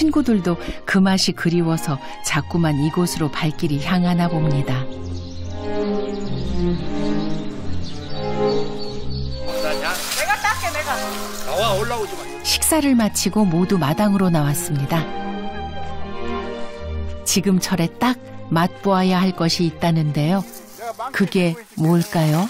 친구들도 그 맛이 그리워서 자꾸만 이곳으로 발길이 향하나 봅니다. 내가 닦게 내가. 나와 올라오지 마. 식사를 마치고 모두 마당으로 나왔습니다. 지금철에 딱 맛보아야 할 것이 있다는데요. 그게 뭘까요?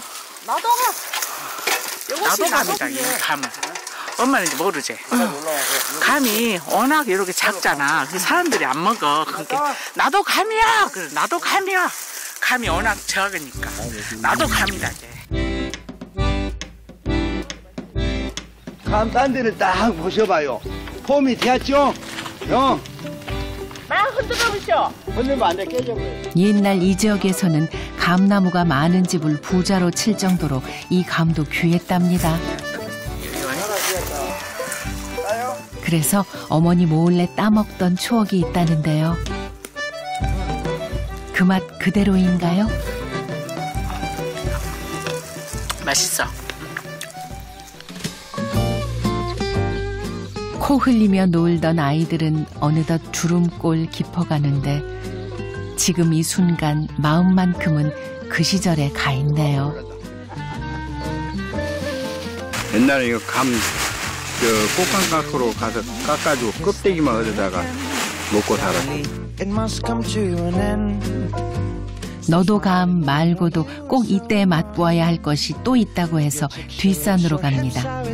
나도 감이다, 이 감은. 엄마는 이제 모르지. 감이 워낙 이렇게 작잖아. 사람들이 안 먹어. 그러니까 나도 감이야. 그래, 나도 감이야. 감이 워낙 적으니까. 나도 감이다, 이제. 감 딴 데를 딱 보셔봐요. 폼이 되었죠? 형. 막 흔들어 보셔. 흔들면 안 돼, 깨져버려. 옛날 이 지역에서는 감나무가 많은 집을 부자로 칠 정도로 이 감도 귀했답니다. 그래서 어머니 몰래 따먹던 추억이 있다는데요. 그 맛 그대로인가요? 맛있어. 코 흘리며 놀던 아이들은 어느덧 주름골 깊어가는데 지금 이 순간 마음만큼은 그 시절에 가 있네요. 옛날에 이거 꽃감깎으로 가서 깎아주고 껍데기만 얻어다가 먹고 살았어. 너도 감 말고도 꼭 이때 맛보아야 할 것이 또 있다고 해서 뒷산으로 갑니다.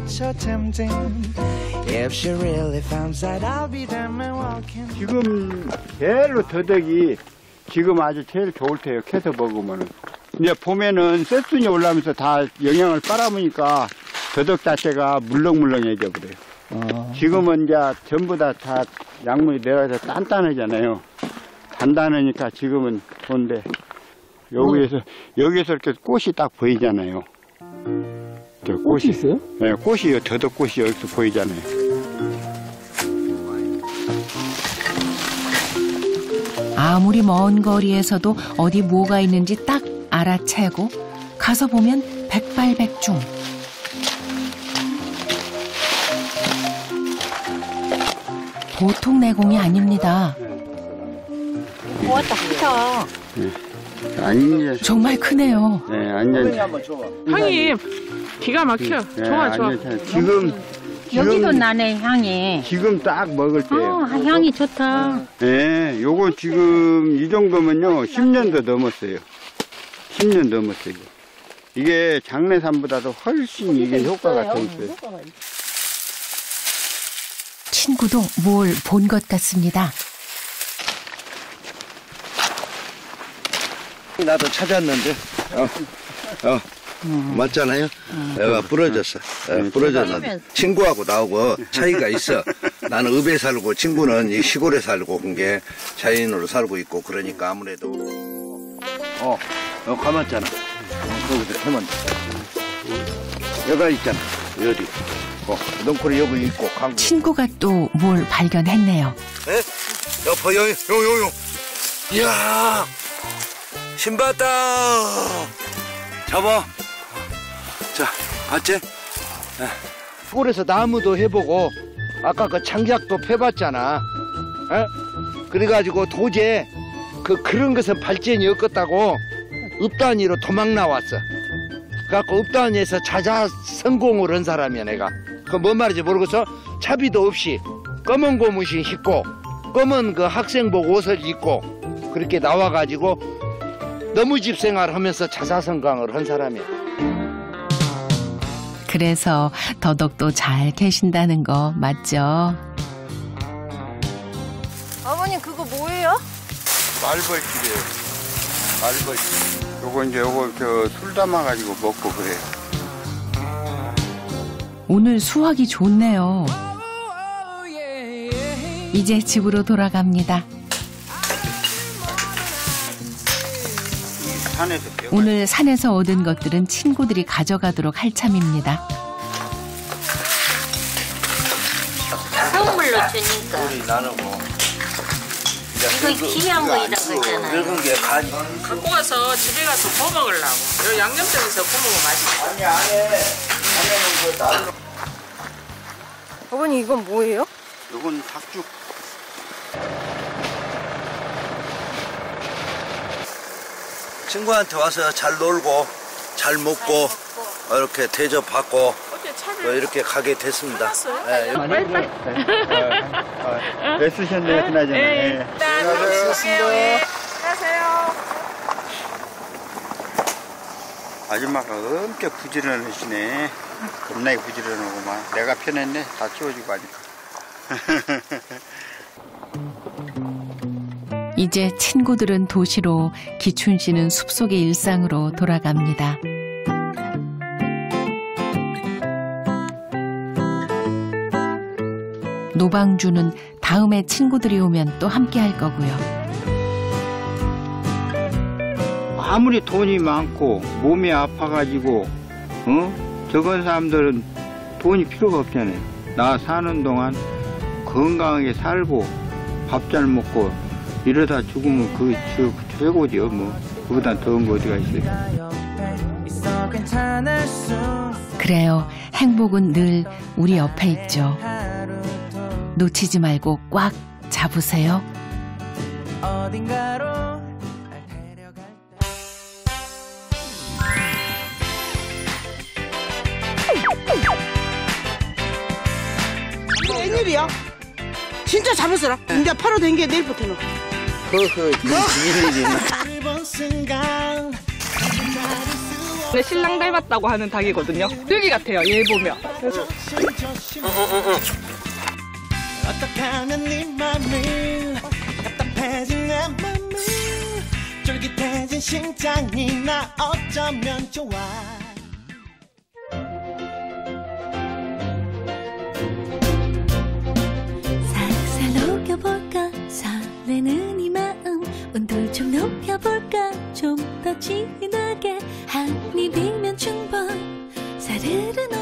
지금 제일로 더덕이 지금 아주 제일 좋을 때예요. 캐서 먹으면은. 이제 봄에는 쇳순이 올라오면서 다 영양을 빨아먹으니까 더덕 자체가 물렁물렁해져 버려요. 지금은 이제 전부 다 약물이 내려가서 단단하잖아요. 단단하니까 지금은 좋은데 여기에서 이렇게 꽃이 딱 보이잖아요. 꽃이 있어요? 네, 꽃이 더덕꽃이 여기서 보이잖아요. 아무리 먼 거리에서도 어디 뭐가 있는지 딱 알아채고 가서 보면 백발백중. 보통 내공이 아닙니다. 왔다 크다. 아니, 정말 크네요. 네, 완전. 향이 기가 막혀. 네, 좋아. 지금 여기도 나네, 향이. 지금 딱 먹을 때예요. 향이 좋다. 네, 요거 지금 이 정도면요 10년도 넘었어요. 10년 넘었어요. 이게 장내산보다도 훨씬 이게 효과가 더 있어요. 친구도 뭘 본 것 같습니다. 나도 찾았는데. 맞잖아요. 애가 부러졌어. 부러졌는데 친구하고 나하고 차이가 있어. 나는 읍에 살고 친구는 이 시골에 살고 그게 자연으로 살고 있고 그러니까 아무래도 감았잖아. 거기서 해면 여가 있잖아. 여기. 넝쿨이 여기 있고 강구. 친구가 또 뭘 발견했네요. 에? 여보 용. 이야 신봤다. 잡아. 자, 봤지? 시골에서 나무도 해보고 아까 그 장작도 패봤잖아. 그래가지고 도저히 그런 것은 발전이 없겠다고 읍단위로 도망 나왔어. 그래갖고 읍단위에서 자자 성공을 한 사람이야 내가. 그 뭔 말인지 모르겠어. 차비도 없이 검은 고무신 입고 검은 그 학생복 옷을 입고 그렇게 나와가지고 너무집 생활하면서 자사성강을 한 사람이야. 그래서 더덕도 잘 캐신다는 거 맞죠? 어머님, 그거 뭐예요? 말벌집이에요. 말벌집. 요거 술 담아가지고 먹고 그래요. 오늘 수확이 좋네요. 이제 집으로 돌아갑니다. 오늘 산에서 얻은 것들은 친구들이 가져가도록 할 참입니다. 선물로 주니까. 우리 나누고. 이거 귀한 거이라고 했잖아요. 늙은 게 간이. 갖고 가서 집에 가서 구워 먹으려고. 요 양념장에서 구워 먹으면 맛있어. 아니 안에 그 나누. 어머니, 이건 뭐예요? 요건 닭죽. 친구한테 와서 잘 놀고 잘 먹고 이렇게 대접받고 이렇게 가게 됐습니다. 네, 애쓰셨네요, 그나저나. 네. 수고하셨습니다. 아줌마가 엄청 부지런하시네. 겁나게 부지런하고만. 내가 편했네. 다 치워주고 하니까. 이제 친구들은 도시로, 기춘 씨는 숲속의 일상으로 돌아갑니다. 노방주는 다음에 친구들이 오면 또 함께 할 거고요. 아무리 돈이 많고 몸이 아파가지고 저건 사람들은 돈이 필요가 없잖아요. 나 사는 동안 건강하게 살고 밥 잘 먹고 이러다 죽으면 그 최고죠. 뭐 그보다 더운 거 어디가 있어요. 그래요. 행복은 늘 우리 옆에 있죠. 놓치지 말고 꽉 잡으세요. 웬일이야? 진짜 잡았어라. 이제 팔아 된 게 내일부터는. 근데 신랑 닮았다고 하는 닭이거든요. 뚜기 같아요, 얘 보면. 어떻게 하면 네 맘을 답답해진 내 맘을 쫄깃해진 심장이 나 어쩌면 좋아. 살살 녹여볼까 설레는 이 마음 온도를 좀 높여볼까 좀 더 진하게 한 입이면 충분 사르르